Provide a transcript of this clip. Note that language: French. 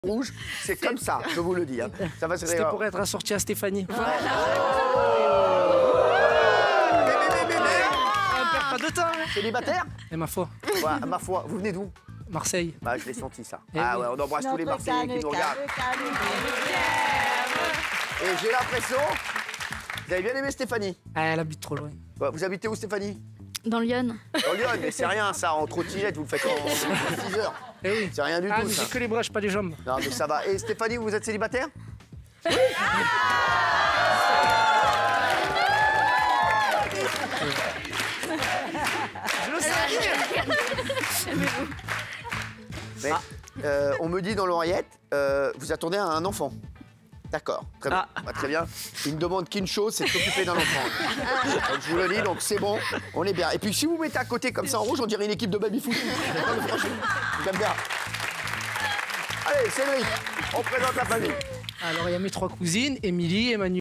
Rouge, c'est comme ça, je vous le dis. Hein. Ça va se C'était pour être assorti à Stéphanie. Mais, Pas de temps. Hein. célibataire? Et ma foi, Ouais, ma foi, vous venez d'où? Marseille. Bah, je l'ai senti ça. Eh Ah oui. ouais, on embrasse tous les Marseillais qui nous regardent. Et j'ai l'impression, vous avez bien aimé Stéphanie? Ah, elle habite trop loin. Ouais, vous habitez où, Stéphanie? Dans Lyon. Dans Lyon, mais c'est rien ça, en trottinette, vous le faites en 6 heures. Eh oui. C'est rien du Ah, tout mais ça. j'ai que les bras, j'ai pas les jambes. Non, mais ça va. Et Stéphanie, vous êtes célibataire? Je le sais. Mais on me dit dans l'oreillette, vous attendez un enfant. D'accord, très bien. Bah, très bien. Il me demande qu'une chose, c'est de s'occuper d'un enfant. Donc, je vous le dis, donc c'est bon, on est bien. Et puis si vous mettez à côté comme ça en rouge, on dirait une équipe de baby-foot. Non, mais franchement, j'aime bien. Allez, Cédric, on présente la famille. Alors, il y a mes 3 cousines, Émilie, Emmanuel.